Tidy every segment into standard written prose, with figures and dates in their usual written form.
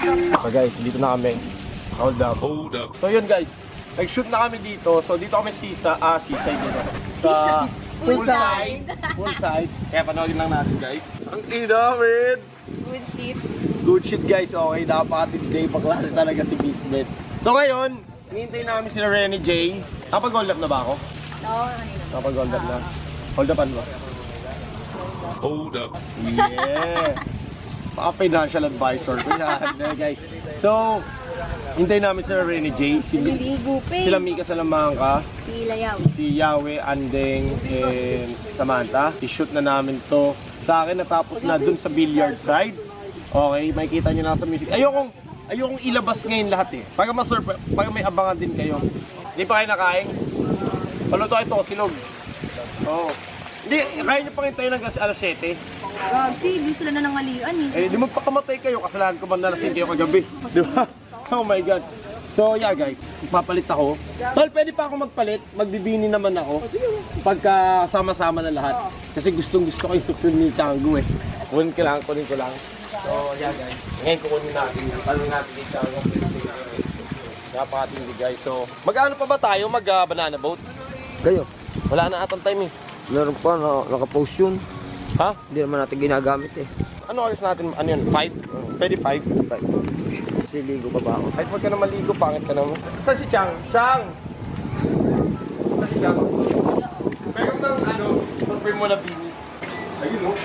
So guys, dito na kami. Hold up. So yun guys, nag-shoot na kami dito. So dito kami seaside dito. Sa poolside. Kaya panoorin lang natin guys. Ang inamin! Good shit. Good shit guys, okay. Napaka-day paklase talaga si Bismet. So ngayon, hinihintay namin sila Renny J. Napag-hold up na ba ako? No, Napag-hold up na. Hold upan mo. Hold up. Yeah! Paka-financial advisor ko yan guys. So, hintayin namin sila Renny J. Sila Mika Salamangka. Si Yahweh, Andeng, and Samantha. I-shoot na namin to. Sa akin natapos na dun sa billiard side. Okay, makikita nyo na sa music. Ayokong ilabas ngayon lahat eh. Pag may abangan din kayo. Hindi pa kayo nakain? Paluto ito, silog. Oo. Hindi, kaya nyo pakintay ng alas 7. Gagsi, di sila na nangalian eh. Di magpakamatay kayo, kasalanan ko man nalasing kayo kagabi. Di ba? Oh my God. So yeah guys, papalit ako. Tol, pwede pa ako magpalit. Magbibini naman ako. Pagka sama-sama na lahat. Kasi gustong gusto ko yung Supreme ni Chango eh. Kunin ko lang. So yeah guys, ngayon kukunin natin. Tanong natin ni Chango. Napakatindi guys. So, mag-ano pa ba tayo? Mag-banana boat? Kayo? Wala na atang time eh. Meron pa, naka-post yun. Ha? Hindi naman natin ginagamit eh. Ano oras natin? Ano yun? 5? Pwede 5? 5. Siligo pa ba ako? Kahit huwag ka na maligo, pangit ka naman. Saan si Chang? Chang! Saan si Chang? Meron ng ano, Supreme mo na bini. Ayun o.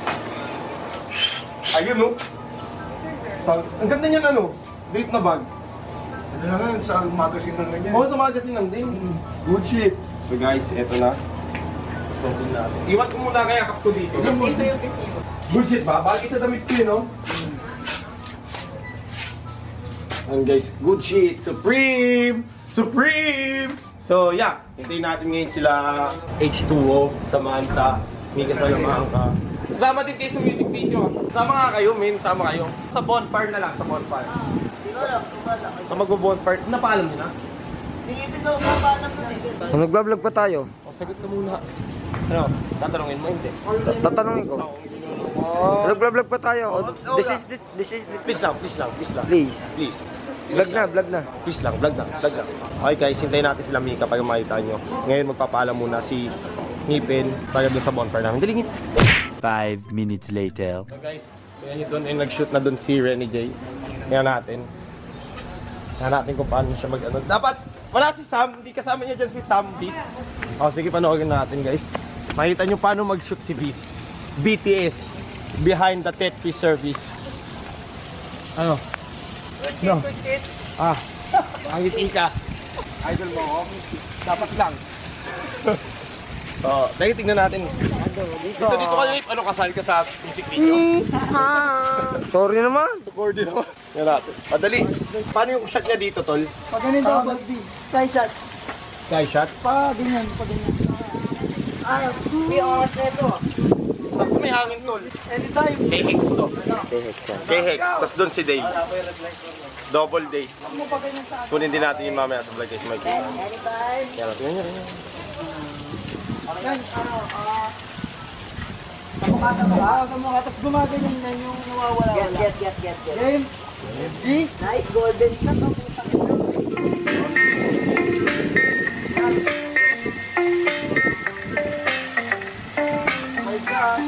Ayun o. Ang ganda niyan ano, vape na bag. Ano na nga, sa magazine ng ganyan. Oo, sa magazine lang din. Good shit. So guys, eto na. Sobrang natin. Iwan ko muna kaya kap ko dito. Good shit ba? Bagay sa damit ko yun, no? And guys, good shit. Supreme! Supreme! So yeah, hintayin natin ngayon sila H2O, Samantha, Mika Salamangka. Sama din kayo sa music video. Sama nga kayo, men. Sama kayo. Sa bonfire na lang, sa bonfire. So magbo-bonfire. Napaalam nyo na? Sige, ito, papaalam mo eh. Kung nagbablog pa tayo, O, sagot ka muna. Ano? Tatanungin mo, hindi? tatanungin ko. Nagbablog pa tayo. This is. Please lang. Please. Vlog na. Please lang, vlog na. Okay guys, hintayin natin sila Mika para makita nyo. Ngayon magpapaalam muna si Ngipin para doon sa bonfire namin. Dalingin! 5 minutes later. So guys, kaya doon ay nag-shoot na doon si Renny J. Kaya natin kung paano siya mag-ano. Dapat, wala si Sam, hindi kasama niya dyan si Sam Beast. O sige, panoorin natin guys. Makita nyo paano mag-shoot si Beast. BTS, behind the Tetris service. Ano? No. Ang ngiti ka. Idol mo ako. Dapat lang. So, dahil tignan natin. Dito ka Lip, ano kasali ka sa music video? Sorry naman. Sukordi naman. Yan natin. Madali. Paano yung shot niya dito, tol? Pag ganun double B. Sky shot. Sky shot? Pa, ganyan. Ay, may oras na ito. Saan may hangin, tol? Anytime. Kay Hex to. Kay Hex. Tapos doon si Dave. Double day. Kunin din natin yung mamaya sa vlog guys. May kita. Anytime. Yan natin. Yan. Tapos gumaganyan na yung nawawala-wala. Get. Game. G. Nice, golden shot. My God.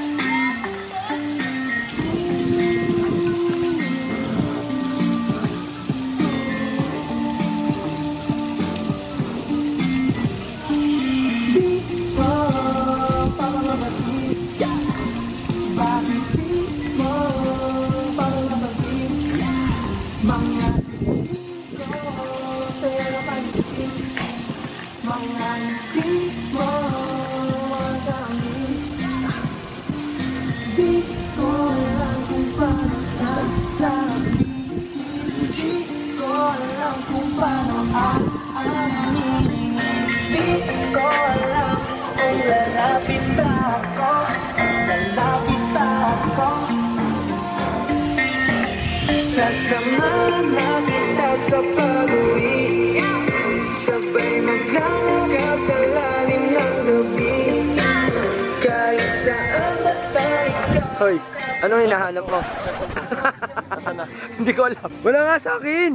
Sasamahan na kita sa pag-uwi, sabay maglalakad sa lalim ng gabi. Kahit saan basta ikaw. Hoy. Ano hinahanap mo? Nasaan na? Hindi ko alam. Wala nga sa akin.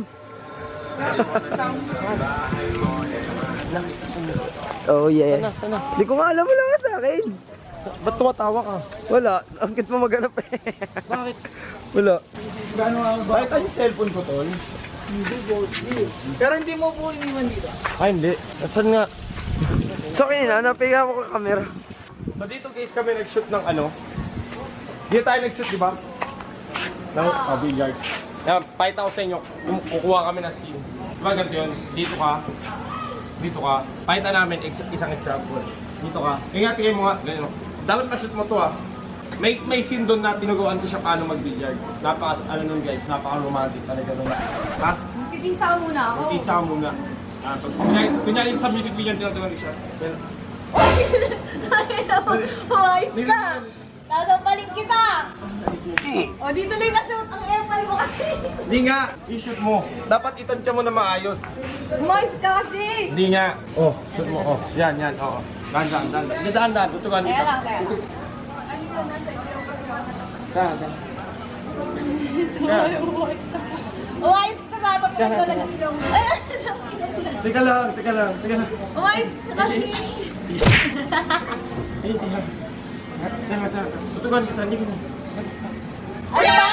Oh yeah. Sana. Hindi ko nga alam, wala nga sa akin. Ba't tumatawa ka? Wala. Ang cute mo maghanap eh. Bakit? Wala. Bakit yung cellphone ko, tol? Pero hindi mo po iniwan dito. Ay, hindi. Nasaan nga? So kanina, napiga mo ka camera. So dito guys kami nag-shoot ng ano? Dito tayo nag-shoot, di ba? Ng billiard. Yan, 5,000 inyo. Kukuha kami ng scene. Diba ganito yun? Dito ka. Dito ka. Pakita namin isang example. Dito ka. Tingnan mo nga. Ganyan. Dapat na-shoot mo to ah. May scene doon na tinuguan ko siya paano mag-billiard. Ano nun guys, napaka-romantic talaga nun. Ha? Titisa muna ako. Isa muna. Kunyari sa music video tinutugan ko siya. Huwais ka! Sasampalin kita! O, dito na yung na-shoot ang airpal mo kasi. Hindi nga, i-shoot mo. Dapat itansya mo na maayos. Huwais ka kasi! Hindi nga. Oh, shoot mo. Oh, yan, oo. Dahan-dahan. Tutugan Kaya kita. lang, kaya lang. Dahan. Huwais ka, sasampalin talaga. Teka lang. Huwais ka kasi! Tutugan kita, hindi ka na. Ano ba?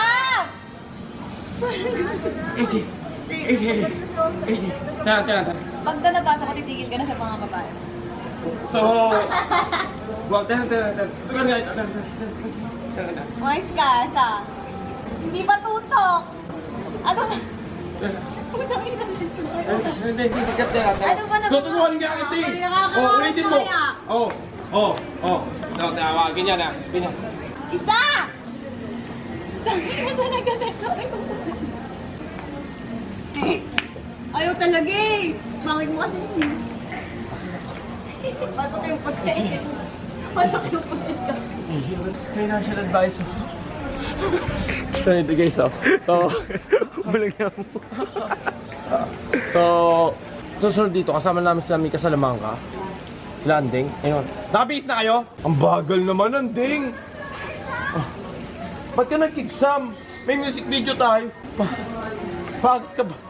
Dahan. Pagka nabasa ko, titigil ka na sa mga babae. So, dahan. Tutugan nga. Dahan. Huwais ka, sa... Hindi pa tutok! Ano ba? Hindi, bagat na natin. Ano ba naman? Tutuguan nga kita eh. Nakakawa Oh, ulitin mo. kaya. Oh. Ganyan na. Ganyan. Isa! Ayaw talaga eh. Bakit mo kasi? Pasok yung pagkain. Financial advisor. So, ito guys, Bulag na mo. susunod dito, kasama namin sila Mika Salamangka. Sila Anding. Ayun. Nakabihis na kayo? Ang bagal naman, Anding. Ba't ka nag-exam? May music video tayo. Bakit ka ba?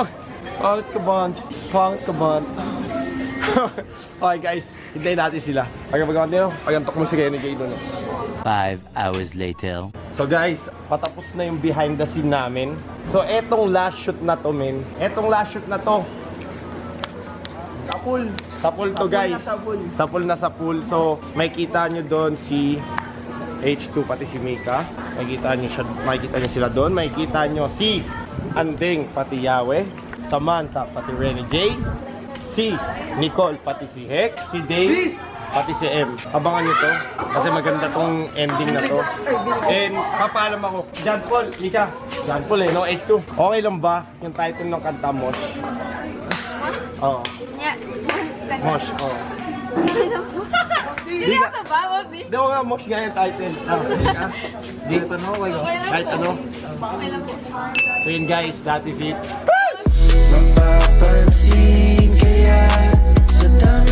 Bakit ka ba? Okay guys, hintayin natin sila. Pagkabagawan nyo, pagantok mo si Kenny Gay doon. 5 hours later. So guys, patapos na yung behind the scene namin. So etong last shoot na to, men. Etong last shoot na to. Sapul to guys. Sapul na sapul. So makikita nyo doon si H2 pati si Mika. Makikita nyo sila doon. Makikita nyo si Anding pati Yawe. Samantha pati Renny J. Si Nicole pati si Hek. Si Dave pati si M. Abangan nyo to. Kasi maganda tong ending na to. And papaalam ako. John Paul, Mika. John Paul no? H2. Okay lang ba yung title ng kanta Mosh? Oo. Mosh, oo. Seryoso ba, Bobby? Hindi ko nga Mosh nga yung title. Di ito no? Kahit ano. So yun guys, that is it. Mapapansin kaya sa dami